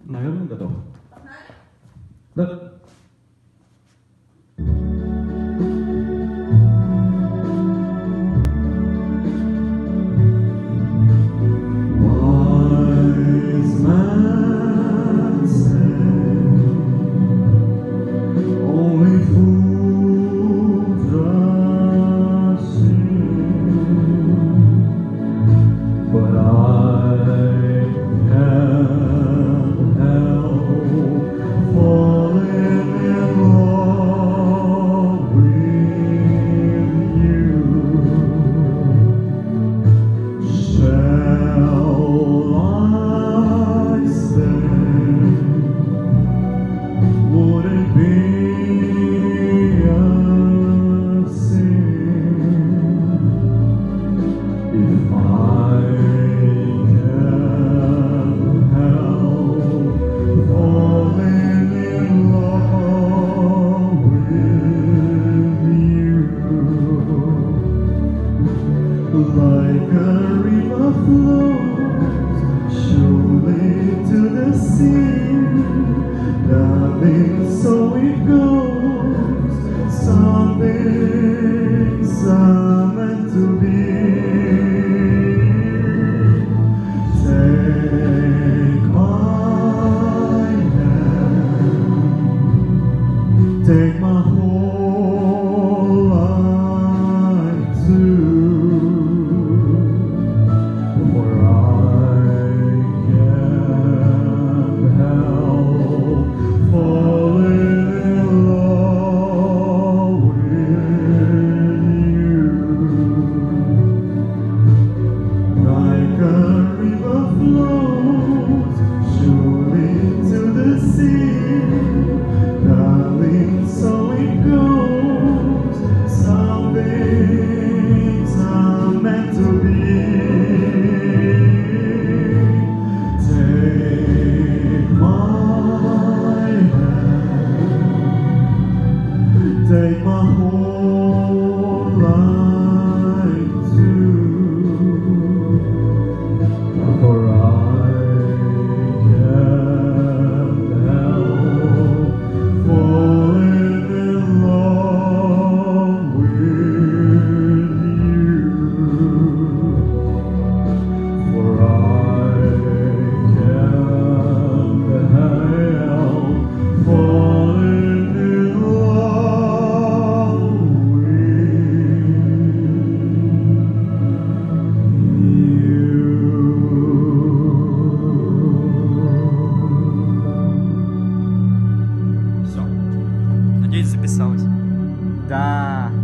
Наверное, готов. Да. Wise man said, only fools rush in, but I can't help falling in love with you. Shall I stay? Would it be a sin if I can't help falling in love with you? Like a river flows surely to the sea, darling, so it goes. Some things are meant to be. Take my hand, take my whole life too, for I can't help falling in love with you. Like a river flows surely to the sea, darling, so it goes. Some things are meant to be. Take my hand, take my whole life too, for I can't help falling in love with you. For I can't help falling in love with you. Все. Надеюсь, записалось. Да.